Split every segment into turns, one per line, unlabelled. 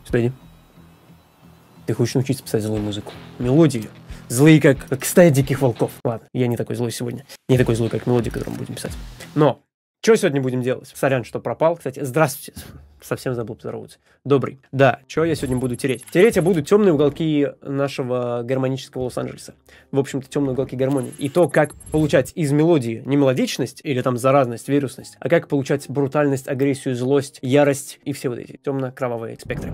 Кстати, ты хочешь научиться писать злую музыку? Мелодию. Злые, как стая диких волков. Ладно, я не такой злой сегодня. Не такой злой, как мелодия, которую мы будем писать. Но, что сегодня будем делать? Сорян, что пропал. Кстати, здравствуйте. Совсем забыл поздороваться. Добрый. Да, что я сегодня буду тереть? Тереть я буду темные уголки нашего гармонического Лос-Анджелеса. В общем-то, темные уголки гармонии. И то, как получать из мелодии не мелодичность или там заразность, вирусность, а как получать брутальность, агрессию, злость, ярость и все вот эти темно-кровавые спектры.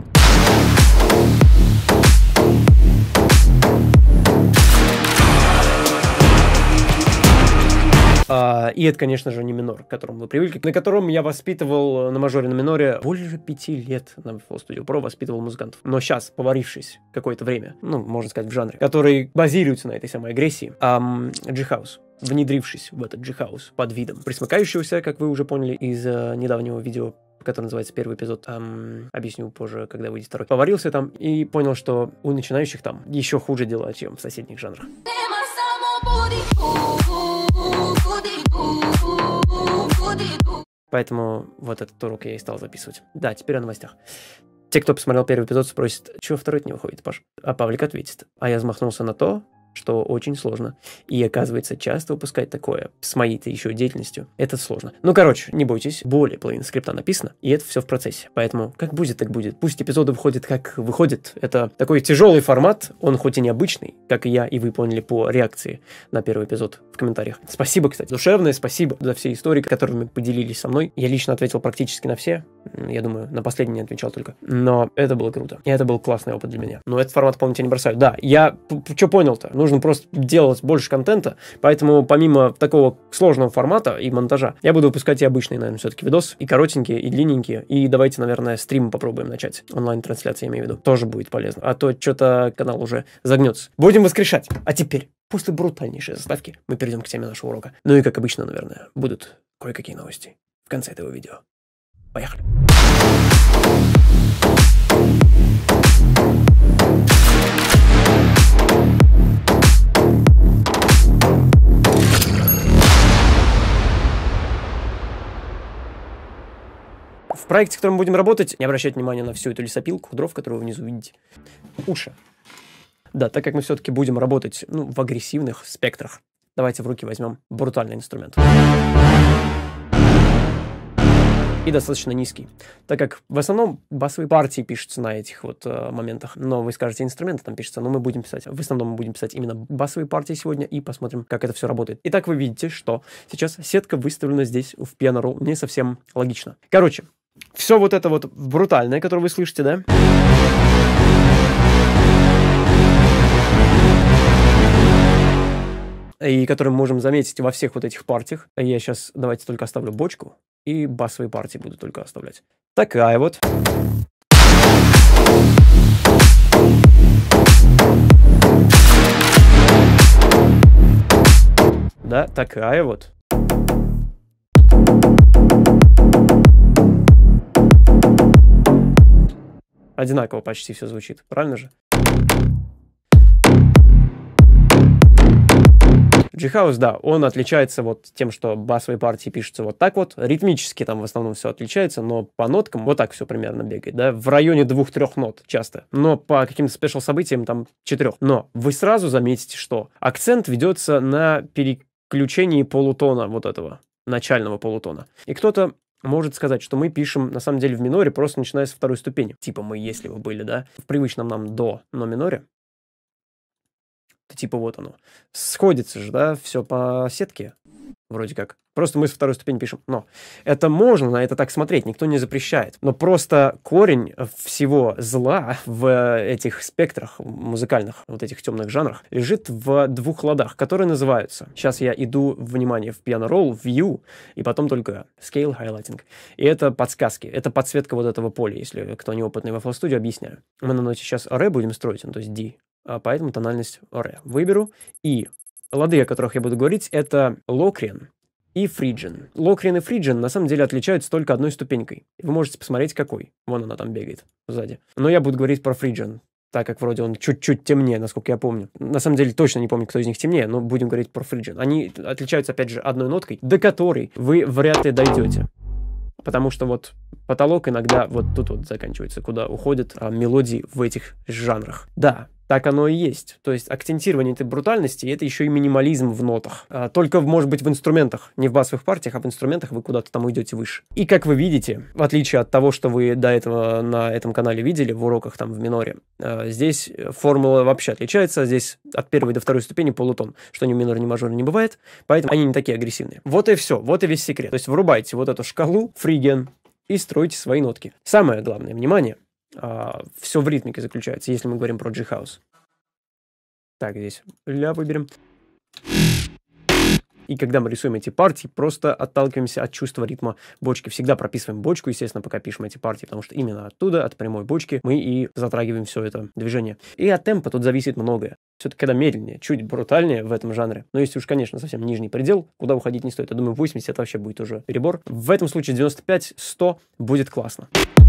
И это, конечно же, не минор, к которому вы привыкли, на котором я воспитывал на мажоре на миноре больше 5 лет на FL Studio Pro воспитывал музыкантов. Но сейчас, поварившись какое-то время, ну, можно сказать, в жанре, который базируется на этой самой агрессии, G-House, внедрившись в этот G-House под видом присмыкающегося, как вы уже поняли из недавнего видео, который называется первый эпизод, объясню позже, когда выйдет второй, поварился там и понял, что у начинающих там еще хуже дела, чем в соседних жанрах. Поэтому вот этот урок я и стал записывать. Да, теперь о новостях. Те, кто посмотрел первый эпизод, спросят, чего второй не выходит, Паш? А Павлик ответит. А я замахнулся на то, что очень сложно. И оказывается, часто выпускать такое с моей-то еще деятельностью, это сложно. Ну, короче, не бойтесь, более половины скрипта написано, и это все в процессе. Поэтому, как будет, так будет. Пусть эпизоды выходят, как выходят. Это такой тяжелый формат, он хоть и необычный, как и я, и вы поняли по реакции на первый эпизод в комментариях. Спасибо, кстати, душевное спасибо за все истории, которыми поделились со мной. Я лично ответил практически на все. Я думаю, на последний не отвечал только. Но это было круто. И это был классный опыт для меня. Но этот формат, помните, я не бросаю. Да, я что понял-то? Нужно просто делать больше контента, поэтому помимо такого сложного формата и монтажа, я буду выпускать и обычные, наверное, все-таки видосы, и коротенькие, и длинненькие, и давайте, наверное, стрим попробуем начать, онлайн-трансляции, я имею в виду, тоже будет полезно, а то что-то канал уже загнется. Будем воскрешать, а теперь, после брутальнейшей заставки, мы перейдем к теме нашего урока. Ну и, как обычно, наверное, будут кое-какие новости в конце этого видео. Поехали! В проекте, в котором мы будем работать, не обращать внимания на всю эту лесопилку дров, которую вы внизу видите. Уши. Да, так как мы все-таки будем работать в агрессивных спектрах, давайте в руки возьмем брутальный инструмент. И достаточно низкий. Так как в основном басовые партии пишутся на этих вот моментах. Но вы скажете, инструменты там пишутся, но мы будем писать. В основном мы будем писать именно басовые партии сегодня и посмотрим, как это все работает. Итак, вы видите, что сейчас сетка выставлена здесь в Piano Roll не совсем логично. Короче, все вот это вот брутальное, которое вы слышите, да? И который мы можем заметить во всех вот этих партиях. Я сейчас, давайте только оставлю бочку, и басовые партии буду только оставлять. Такая вот. Да, такая вот. Одинаково почти все звучит, правильно же? G-House, да, он отличается вот тем, что басовые партии пишутся вот так вот, ритмически там в основном все отличается, но по ноткам вот так все примерно бегает, да, в районе 2-3 нот часто, но по каким-то спешл-событиям там 4. Но вы сразу заметите, что акцент ведется на переключении полутона вот этого, начального полутона. И кто-то может сказать, что мы пишем, на самом деле, в миноре, просто начиная с второй ступени. Типа мы, если бы были, да, в привычном нам до, но миноре. Типа вот оно. Сходится же, да, все по сетке, вроде как. Просто мы со второй ступени пишем. Но это можно на это так смотреть, никто не запрещает. Но просто корень всего зла в этих спектрах музыкальных, вот этих темных жанрах, лежит в 2 ладах, которые называются. Сейчас я иду, внимание, в Piano Roll, View, и потом только Scale Highlighting. И это подсказки, это подсветка вот этого поля, если кто неопытный в FL Studio, объясняю. Мы на ноте сейчас Ре будем строить, ну, то есть D. Поэтому тональность Ре выберу. И лады, о которых я буду говорить, это Locrian и Phrygian. Locrian и Phrygian на самом деле отличаются только одной ступенькой. Вы можете посмотреть, какой. Вон она там бегает сзади. Но я буду говорить про Phrygian, так как вроде он чуть-чуть темнее, насколько я помню. На самом деле точно не помню, кто из них темнее, но будем говорить про Phrygian. Они отличаются, опять же, одной ноткой, до которой вы вряд ли дойдете. Потому что вот потолок иногда вот тут вот заканчивается, куда уходят мелодии в этих жанрах. Да, так оно и есть. То есть акцентирование этой брутальности — это еще и минимализм в нотах. Только, может быть, в инструментах. Не в басовых партиях, а в инструментах вы куда-то там уйдете выше. И как вы видите, в отличие от того, что вы до этого на этом канале видели в уроках там в миноре, здесь формула вообще отличается. Здесь от первой до второй ступени полутон, что ни в миноре, ни в мажоре не бывает. Поэтому они не такие агрессивные. Вот и все. Вот и весь секрет. То есть врубайте вот эту шкалу фриген и стройте свои нотки. Самое главное, внимание, все в ритмике заключается, если мы говорим про G-House. Так, здесь ля выберем. И когда мы рисуем эти партии, просто отталкиваемся от чувства ритма бочки. Всегда прописываем бочку, естественно, пока пишем эти партии, потому что именно оттуда, от прямой бочки, мы и затрагиваем все это движение. И от темпа тут зависит многое. Все-таки когда медленнее, чуть брутальнее в этом жанре. Но если уж, конечно, совсем нижний предел, куда уходить не стоит. Я думаю, 80 это вообще будет уже перебор. В этом случае 95-100 будет классно.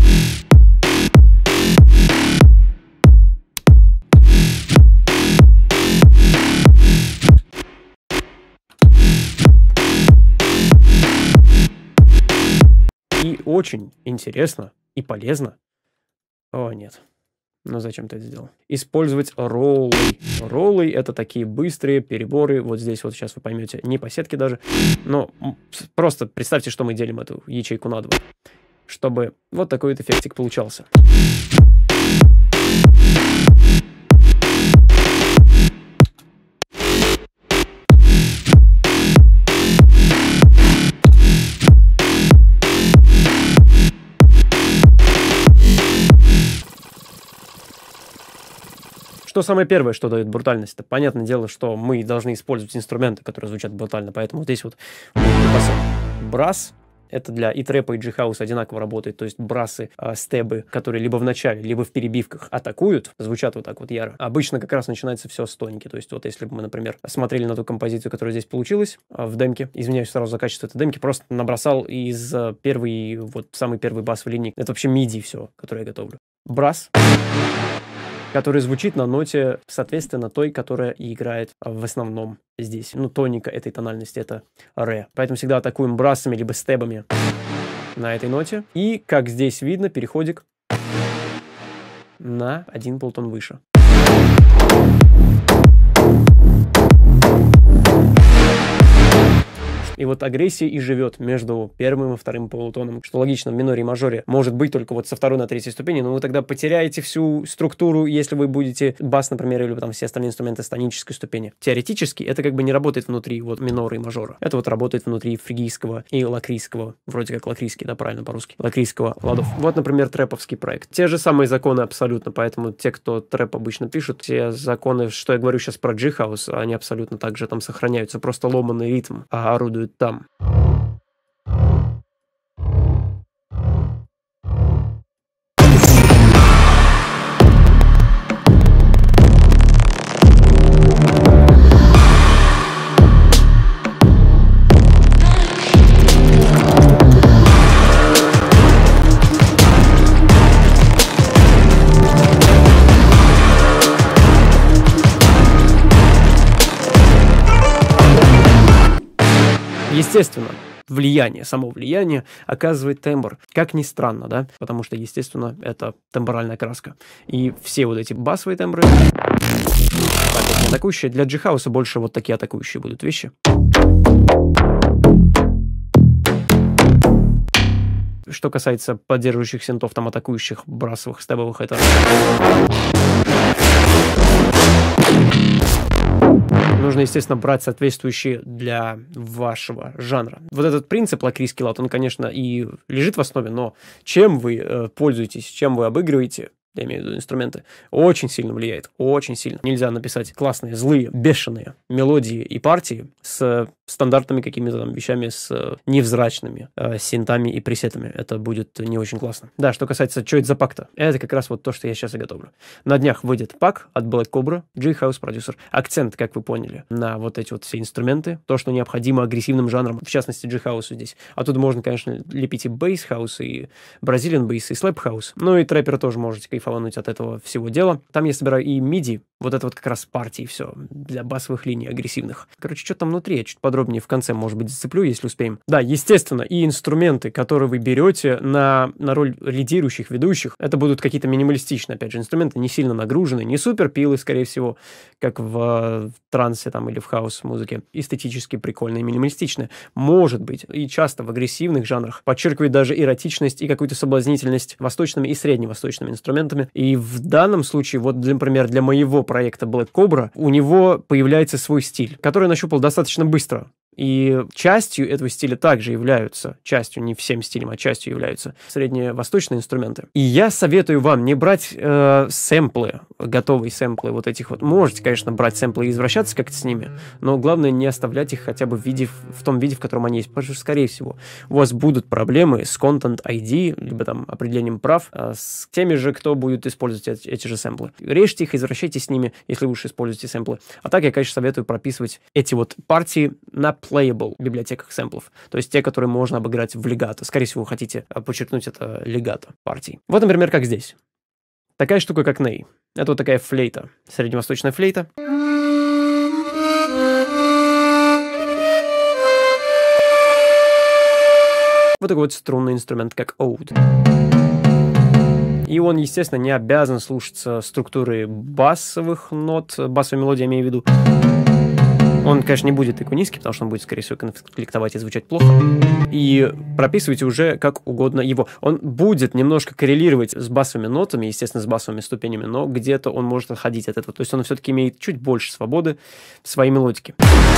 И очень интересно и полезно. О, нет. Ну, зачем ты это сделал? Использовать роллы. Роллы — это такие быстрые переборы. Вот здесь вот сейчас вы поймете. Не по сетке даже. Но просто представьте, что мы делим эту ячейку на 2. Чтобы вот такой вот эффектик получался. Что самое первое, что дает брутальность? Это понятное дело, что мы должны использовать инструменты, которые звучат брутально. Поэтому здесь вот брас. Это для и трэпа, и джи-хауса одинаково работает. То есть брасы, стебы, которые либо в начале, либо в перебивках атакуют, звучат вот так вот яро. Обычно как раз начинается все с тоники. То есть вот если бы мы, например, смотрели на ту композицию, которая здесь получилась в демке, извиняюсь сразу за качество этой демки, просто набросал из первой, вот самый первый басовой линии. Это вообще миди все, которое я готовлю. Брас, который звучит на ноте, соответственно, той, которая и играет в основном здесь. Ну, тоника этой тональности — это ре. Поэтому всегда атакуем брасами либо стебами на этой ноте. И, как здесь видно, переходик на один полтон выше. И вот агрессия и живет между первым и вторым полутоном, что логично в миноре и мажоре может быть только вот со второй на третьей ступени, но вы тогда потеряете всю структуру, если вы будете бас, например, или там все остальные инструменты с тонической ступени. Теоретически это как бы не работает внутри вот минора и мажора. Это вот работает внутри фригийского и лакрийского, вроде как лакрийский, да, правильно по-русски, лакрийского ладов. Вот, например, трэповский проект. Те же самые законы абсолютно, поэтому те, кто трэп обычно пишут, те законы, что я говорю сейчас про G-House, они абсолютно также там сохраняются, просто ломанный ритм, а орудуют там. Естественно, само влияние оказывает тембр. Как ни странно, да? Потому что, естественно, это тембральная краска. И все вот эти басовые тембры, так, атакующие, для G-House больше вот такие атакующие будут вещи. Что касается поддерживающих синтов, там атакующих, брасовых, стебовых, это... Нужно, естественно, брать соответствующие для вашего жанра. Вот этот принцип лакрийский лад, он, конечно, и лежит в основе, но чем вы пользуетесь, чем вы обыгрываете, я имею в виду инструменты, очень сильно влияет, очень сильно. Нельзя написать классные, злые, бешеные мелодии и партии с стандартными какими-то там вещами, с невзрачными синтами и пресетами. Это будет не очень классно. Да, что касается, что это за пак-то? Это как раз вот то, что я сейчас и готовлю. На днях выйдет пак от Black Cobra, G-House Producer. Акцент, как вы поняли, на вот эти вот все инструменты, то, что необходимо агрессивным жанрам, в частности G-House здесь. Оттуда можно, конечно, лепить и бейс-хаус, и Brazilian bass, и слэп-хаус. Ну и трэпера тоже можете кайфануть от этого всего дела. Там я собираю и миди, вот это вот как раз партии все, для басовых линий агрессивных. Короче, что там внутри, я чуть подробнее поподробнее в конце, может быть, зацеплю, если успеем. Да, естественно, и инструменты, которые вы берете на роль лидирующих, ведущих, это будут какие-то минималистичные, опять же, инструменты, не сильно нагруженные, не супер пилы, скорее всего, как в трансе там или в хаос-музыке, эстетически прикольные, минималистичные. Может быть, и часто в агрессивных жанрах подчеркивает даже эротичность и какую-то соблазнительность восточными и средневосточными инструментами. И в данном случае, вот, например, для моего проекта Black Cobra, у него появляется свой стиль, который я нащупал достаточно быстро. И частью этого стиля также являются, частью, не всем стилем, а частью являются средневосточные инструменты. И я советую вам не брать сэмплы, готовые сэмплы вот этих вот. Можете, конечно, брать сэмплы и извращаться как-то с ними, но главное не оставлять их хотя бы в том виде, в котором они есть, потому что, скорее всего, у вас будут проблемы с Content ID, либо там определением прав, с теми же, кто будет использовать эти же сэмплы. Режьте их, извращайтесь с ними, если вы уж используете сэмплы. А так я, конечно, советую прописывать эти вот партии на playable библиотеках сэмплов, то есть те, которые можно обыграть в легато. Скорее всего, вы хотите подчеркнуть это легато партий. Вот, например, как здесь. Такая штука, как ней. Это вот такая флейта, средневосточная флейта. Вот такой вот струнный инструмент, как оуд. И он, естественно, не обязан слушаться структуры басовых нот, басовой мелодии, я имею в виду. Он, конечно, не будет такой низкий, потому что он будет, скорее всего, конфликтовать и звучать плохо. И прописывайте уже как угодно его. Он будет немножко коррелировать с басовыми нотами, естественно, с басовыми ступенями, но где-то он может отходить от этого. То есть он все-таки имеет чуть больше свободы в своей мелодике.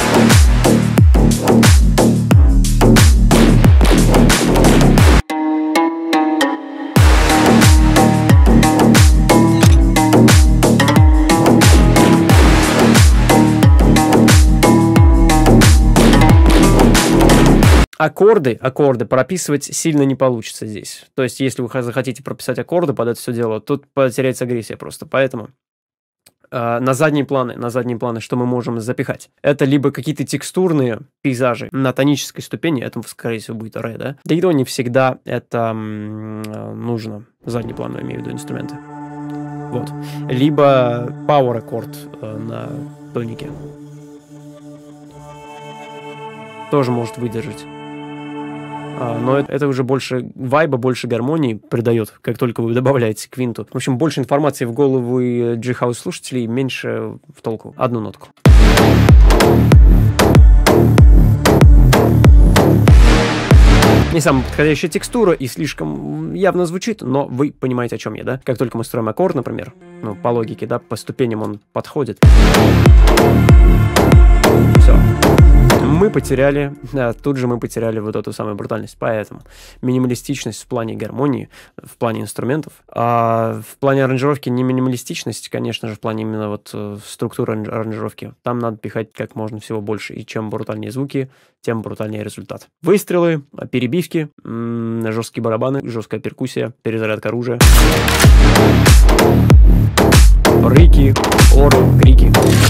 Аккорды прописывать сильно не получится здесь. То есть, если вы захотите прописать аккорды под это все дело, тут потеряется агрессия просто. Поэтому на задние планы, что мы можем запихать? Это либо какие-то текстурные пейзажи на тонической ступени, это, скорее всего, будет ре, да? Да и то не всегда это нужно. Задний план, я имею в виду инструменты. Вот. Либо power аккорд на тонике. Тоже может выдержать. Но это уже больше вайба, больше гармонии придает, как только вы добавляете квинту. В общем, больше информации в голову G-House слушателей, меньше в толку. Одну нотку. Не самая подходящая текстура и слишком явно звучит, но вы понимаете, о чем я, да? Как только мы строим аккорд, например, по логике, да, по ступеням он подходит. Все. Тут же мы потеряли вот эту самую брутальность. Поэтому минималистичность в плане гармонии, в плане инструментов, а в плане аранжировки не минималистичность, конечно же, в плане именно вот структуры аранжировки. Там надо пихать как можно всего больше. И чем брутальнее звуки, тем брутальнее результат. Выстрелы, перебивки, жесткие барабаны, жесткая перкуссия, перезарядка оружия, рыки, оры, крики.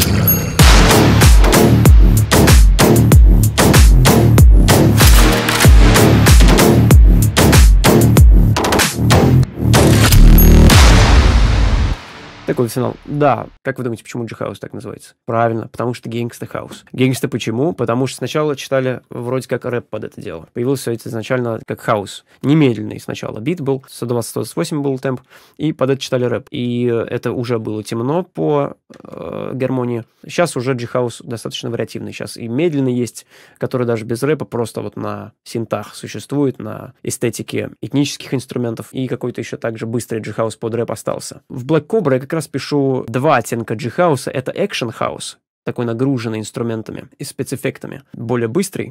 Такой финал. Да, как вы думаете, почему G-House так называется? Правильно, потому что гангста хаус. Гангста почему? Потому что сначала читали вроде как рэп под это дело. Появился это изначально как хаус. Немедленный сначала бит был, 120-128 был темп, и под это читали рэп. И это уже было темно по гармонии. Сейчас уже G-House достаточно вариативный. Сейчас и медленный есть, который даже без рэпа просто вот на синтах существует, на эстетике этнических инструментов, и какой-то еще также быстрый G-House под рэп остался. В Black Cobra я как раз пишу два оттенка G-House. Это Action House, такой нагруженный инструментами и спецэффектами. Более быстрый.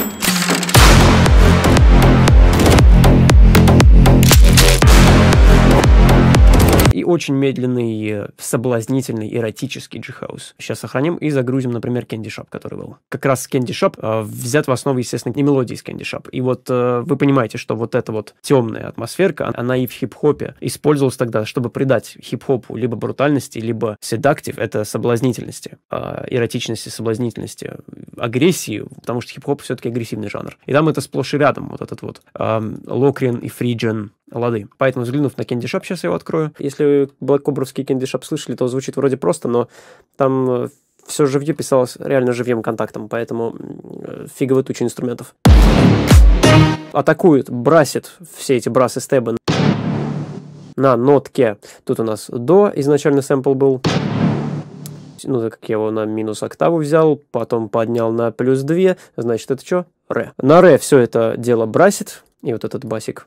И очень медленный, соблазнительный, эротический G-House. Сейчас сохраним и загрузим, например, Candy Shop, который был. Как раз Candy Shop взят в основу, естественно, не мелодии из Candy Shop. И вот вы понимаете, что вот эта вот темная атмосферка, она и в хип-хопе использовалась тогда, чтобы придать хип-хопу либо брутальности, либо седактив, это соблазнительности, эротичности, соблазнительности, агрессии, потому что хип-хоп все-таки агрессивный жанр. И там это сплошь и рядом, вот этот вот Locrian и Phrygian лады. Поэтому, взглянув на Candy Shop, сейчас я его открою. Если Black Cobra-вский Candy Shop слышали, то звучит вроде просто, но там все живье писалось реально живьем контактом, поэтому фиговая туча инструментов. Атакует, брасит все эти брасы стебы на нотке. Тут у нас до, изначально сэмпл был. Ну, так как я его на минус октаву взял, потом поднял на плюс 2, значит, это что? Ре. На ре все это дело брасит, и вот этот басик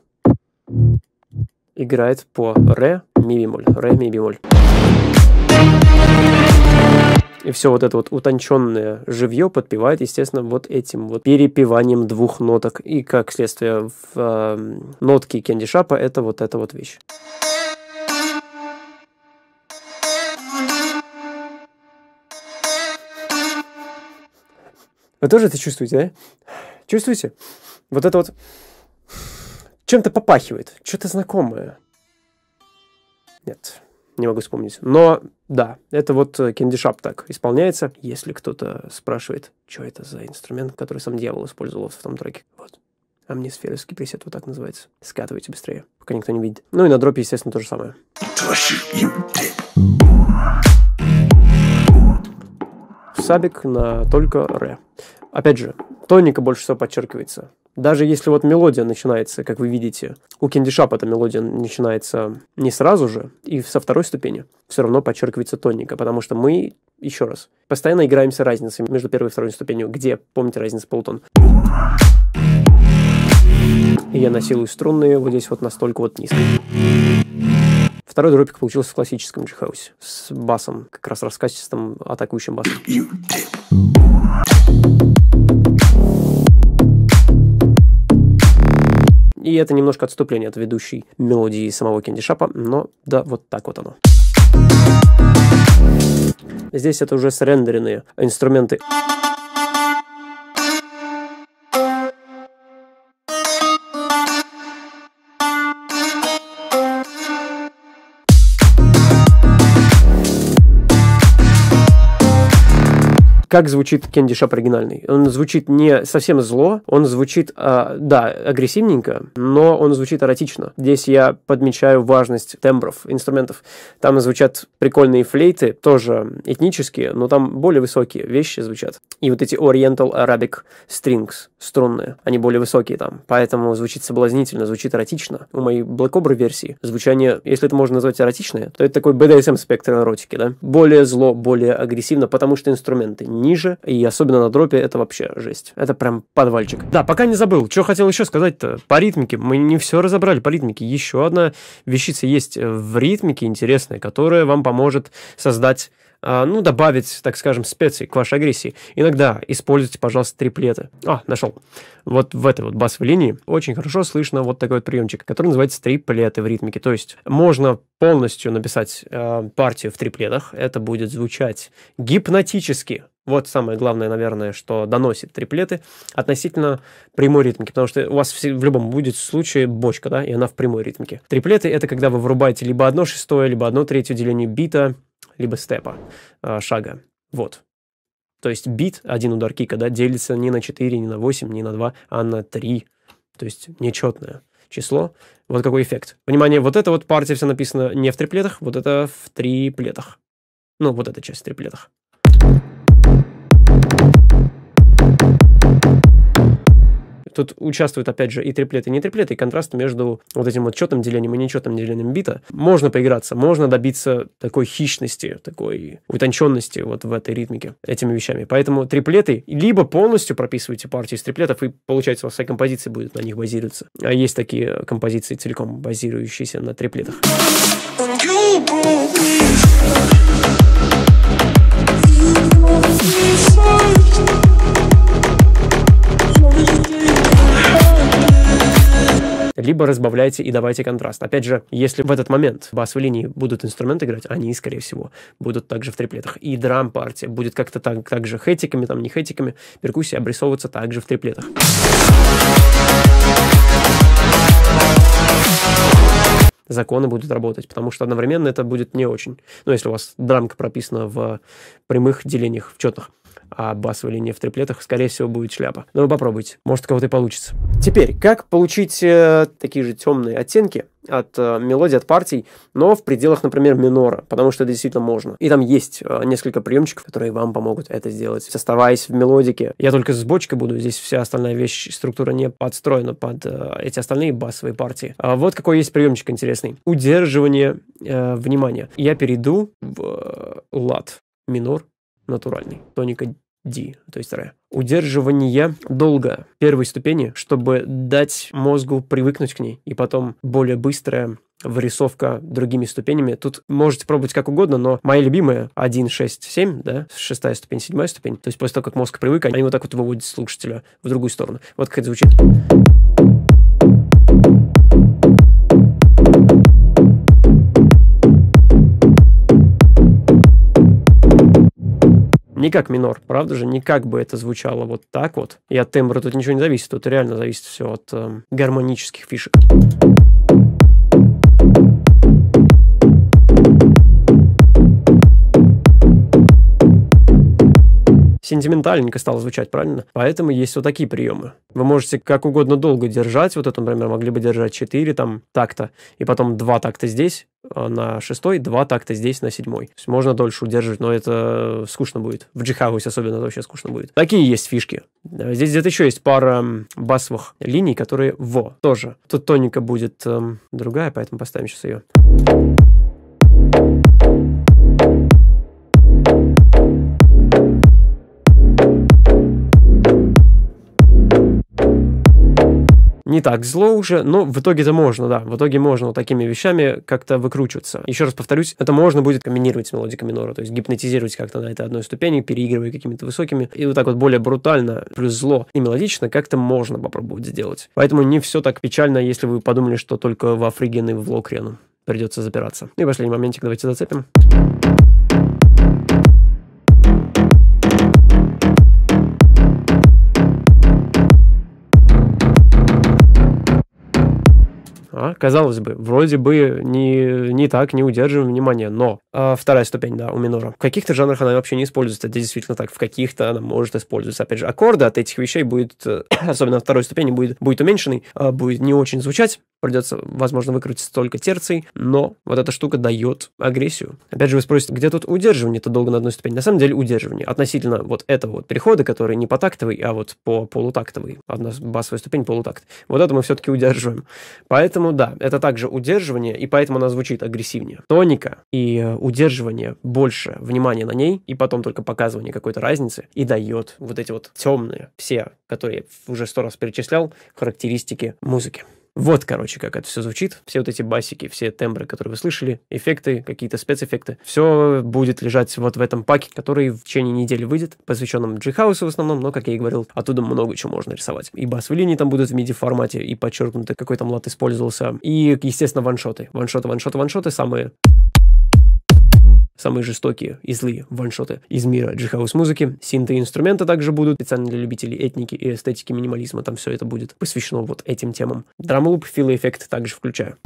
играет по ре, ми бемоль, ре, ми бемоль. И все вот это вот утонченное живье подпевает, естественно, вот этим вот перепеванием двух ноток. И, как следствие, в нотке Кенди Шапа это вот эта вот вещь. Вы тоже это чувствуете, да? Чувствуете? Вот это вот чем-то попахивает, что-то знакомое. Нет, не могу вспомнить. Но, да, это вот Кенди Шап так исполняется. Если кто-то спрашивает, что это за инструмент, который сам дьявол использовал в том треке. Вот. Амнисферовский пресет вот так называется. Скатывайте быстрее, пока никто не видит. Ну и на дропе, естественно, то же самое. Сабик на только ре. Опять же, тоника больше всего подчеркивается. Даже если вот мелодия начинается, как вы видите, у Кенди Шап эта мелодия начинается не сразу же, и со второй ступени все равно подчеркивается тоника, потому что мы, еще раз, постоянно играемся разницей между первой и второй ступенью, где, помните, разница полутон. И я насилую струнные вот здесь вот настолько вот низко. Второй дропик получился в классическом джихаусе с басом, как раз раскатистым атакующим басом. И это немножко отступление от ведущей мелодии самого Кенди Шапа, но да, вот так вот оно. Здесь это уже срендеренные инструменты. Как звучит Кенди Шап оригинальный? Он звучит не совсем зло, он звучит, да, агрессивненько, но он звучит эротично. Здесь я подмечаю важность тембров, инструментов. Там звучат прикольные флейты, тоже этнические, но там более высокие вещи звучат. И вот эти Oriental Arabic Strings, струнные, они более высокие там, поэтому звучит соблазнительно, звучит эротично. У моей Black Cobra версии звучание, если это можно назвать эротичное, то это такой BDSM спектр эротики, да? Более зло, более агрессивно, потому что инструменты ниже, и особенно на дропе это вообще жесть. Это прям подвальчик. Да, пока не забыл, что хотел еще сказать-то по ритмике. Мы не все разобрали по ритмике. Еще одна вещица есть в ритмике интересная, которая вам поможет создать, ну, добавить, так скажем, специй к вашей агрессии. Иногда используйте, пожалуйста, триплеты. Нашел. Вот в этой вот басовой линии очень хорошо слышно вот такой вот приемчик, который называется триплеты в ритмике. То есть можно полностью написать партию в триплетах. Это будет звучать гипнотически. Вот самое главное, наверное, что доносит триплеты относительно прямой ритмики, потому что у вас в любом будет случае бочка, да, и она в прямой ритмике. Триплеты — это когда вы вырубаете либо 1/6, либо 1/3 деление бита, либо степа, шага. Вот. То есть бит, один удар кика, да, делится не на 4, не на 8, не на 2, а на 3. То есть нечетное число. Вот какой эффект. Внимание, вот эта вот партия вся написана не в триплетах, вот это в триплетах. Ну, вот эта часть в триплетах. Тут участвуют, опять же, и триплеты, и не триплеты, и контраст между вот этим вот четным делением и нечетным делением бита. Можно поиграться, можно добиться такой хищности, такой утонченности вот в этой ритмике этими вещами. Поэтому триплеты либо полностью прописывайте партии из триплетов, и, получается, у вас вся композиция будет на них базироваться. А есть такие композиции, целиком базирующиеся на триплетах. Либо разбавляйте и давайте контраст. Опять же, если в этот момент в басовой линии будут инструменты играть, они, скорее всего, будут также в триплетах. И драм-партия будет как-то так же хэтиками, там не хэтиками, перкуссия обрисовываться также в триплетах. Законы будут работать, потому что одновременно это будет не очень. Ну, если у вас драмка прописана в прямых делениях, в четных. а басовая линия в триплетах, скорее всего, будет шляпа. Но вы попробуйте, может, у кого-то и получится. Теперь, как получить такие же темные оттенки от мелодий, от партий, но в пределах, например, минора, потому что это действительно можно. И там есть несколько приемчиков, которые вам помогут это сделать. Оставаясь в мелодике, я только с бочкой буду, здесь вся остальная вещь, структура не подстроена под эти остальные басовые партии. Вот какой есть приемчик интересный. Удерживание внимания. Я перейду в лад минор натуральный, тоника D, то есть ре. Удерживание долго первой ступени, чтобы дать мозгу привыкнуть к ней, и потом более быстрая вырисовка другими ступенями. Тут можете пробовать как угодно, но моя любимая 1, 6, 7, да, 6-я ступень, 7-я ступень. То есть после того, как мозг привык, они вот так вот выводят слушателя в другую сторону. Вот как это звучит. Не как минор, правда же? Не как бы это звучало вот так вот. И от тембра тут ничего не зависит. Тут реально зависит все от гармонических фишек. Сентиментальненько стало звучать, правильно? Поэтому есть вот такие приемы. Вы можете как угодно долго держать. Вот это, например, могли бы держать 4 там такта, и потом 2 такта здесь на 6-й, 2 такта здесь на 7-й. То есть можно дольше удерживать, но это скучно будет. В джихаусе особенно это вообще скучно будет. Такие есть фишки. Здесь где-то еще есть пара басовых линий, которые тоже. Тут тоника будет другая, поэтому поставим сейчас ее. Не так зло уже, но в итоге это можно, да. В итоге можно вот такими вещами как-то выкручиваться. Еще раз повторюсь, это можно будет комбинировать с мелодикой минора, то есть гипнотизировать как-то на этой одной ступени, переигрывая какими-то высокими. И вот так вот более брутально, плюс зло и мелодично как-то можно попробовать сделать. Поэтому не все так печально, если вы подумали, что только во фриген и в лоукрену придется запираться. И последний моментик давайте зацепим. Казалось бы, вроде бы не так, не удерживаем внимания, но вторая ступень, да, у минора. В каких-то жанрах она вообще не используется, это действительно так, в каких-то она может использоваться. Опять же, аккорды от этих вещей будет, особенно на второй ступени, будет уменьшенный, будет не очень звучать, придется, возможно, выкрутиться только терцией, но вот эта штука дает агрессию. Опять же, вы спросите, где тут удерживание-то долго на одной ступени? На самом деле удерживание относительно вот этого вот перехода, который не по тактовый, а вот по полутактовый. Одна басовая ступень, полутакт. Вот это мы все-таки удерживаем. Поэтому, да, это также удерживание, и поэтому она звучит агрессивнее. Тоника и удерживание, больше внимания на ней, и потом только показывание какой-то разницы, и дает вот эти вот темные, все, которые я уже 100 раз перечислял, характеристики музыки. Вот, короче, как это все звучит. Все вот эти басики, все тембры, которые вы слышали, эффекты, какие-то спецэффекты. Все будет лежать вот в этом паке, который в течение недели выйдет, посвященном джихаусу в основном, но, как я и говорил, оттуда много чего можно рисовать. И басовые линии там будут в MIDI формате, и подчеркнуто, какой там лад использовался. И, естественно, ваншоты. Ваншоты самые жестокие и злые ваншоты из мира джихаус-музыки. Синты-инструменты также будут, специально для любителей этники и эстетики минимализма. Там все это будет посвящено вот этим темам. Драмлуп, филоэффект также включаю.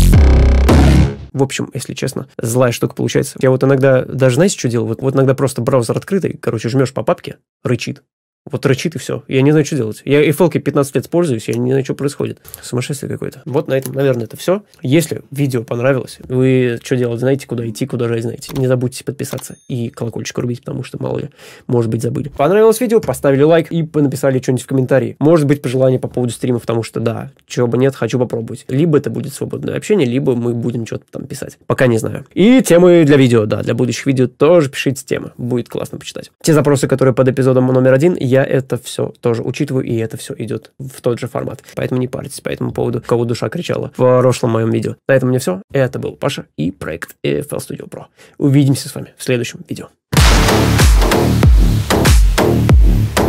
В общем, если честно, злая штука получается. Я вот иногда, даже знаете, что делаю? Вот иногда просто браузер открытый, короче, жмешь по папке, рычит. Вот рычит и все. Я не знаю, что делать. Я FL-кой 15 лет пользуюсь, я не знаю, что происходит. Сумасшествие какое-то. Вот на этом, наверное, это все. Если видео понравилось, вы что делать знаете, куда идти, куда жать знаете. Не забудьте подписаться и колокольчик рубить, потому что мало ли, может быть, забыли. Понравилось видео, поставили лайк и написали что-нибудь в комментарии. Может быть, пожелание по поводу стримов, потому что, да, чего бы нет, хочу попробовать. Либо это будет свободное общение, либо мы будем что-то там писать. Пока не знаю. И темы для видео, да, для будущих видео тоже пишите темы. Будет классно почитать. Те запросы, которые под эпизодом номер 1, я это все тоже учитываю, и это все идет в тот же формат. Поэтому не парьтесь по этому поводу, кого душа кричала в прошлом моем видео. На этом у меня все. Это был Паша и проект FL Studio Pro. Увидимся с вами в следующем видео.